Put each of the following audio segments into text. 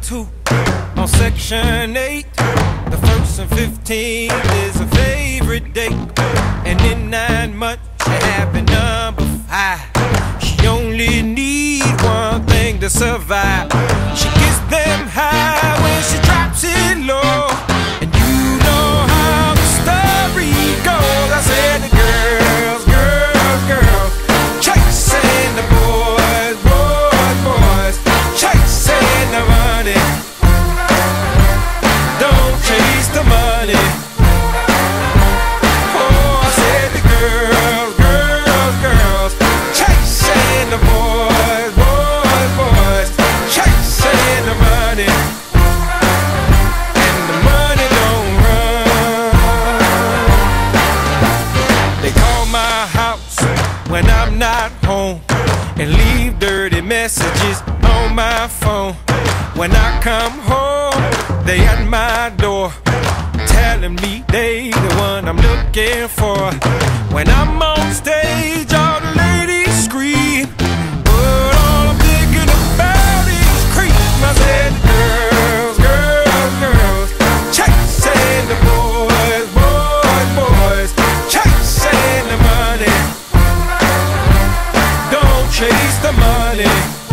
2 on Section 8. The 1st and 15th is a favorite date, and in 9 months she having number 5. She only need one thing to survive. She gets them high when she drops it low, and you know how the story goes. I said the girls, girls, girls, chasing the boys, boys, boys, chasing the money. Don't chase the money. Oh, I said the girls, girls, girls, chasing the boys, boys, boys, chasing the money. And the money don't run. They call my house when I'm not home and leave dirty messages on my phone. When I come home, they at my door, telling me they the one I'm looking for. When I'm on stage, all the ladies scream, but all I'm thinking about is cream. I said, girls, girls, girls, chasing the boys, boys, boys, chasing the money. Don't chase the money.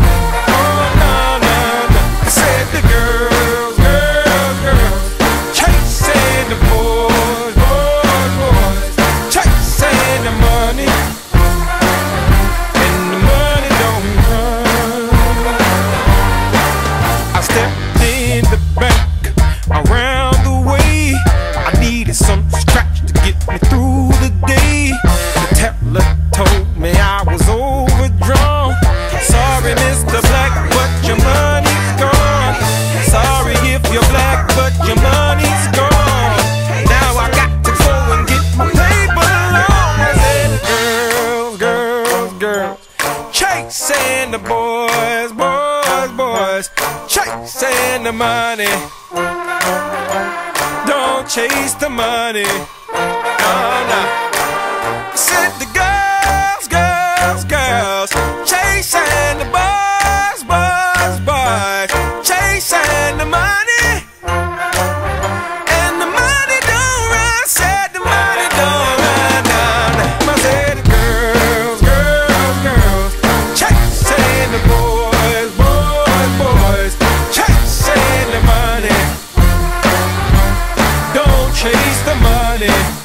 Some scratch to get me through the day. The teller told me I was overdrawn. Sorry, Mr. Black, but your money's gone. Sorry if you're black, but your money's gone. Now I got to go and get my paper along. I said, girls, girls, girls, chasing the boys, boys, boys, chasing the money. Don't chase the money. Oh, no. I said the girls, girls, girls, chasing the boys, boys, boys, chasing the money. And the money don't run. Said the money don't run down. I said the girls, girls, girls, chasing the boys, boys, boys, chasing the money. Chase the money.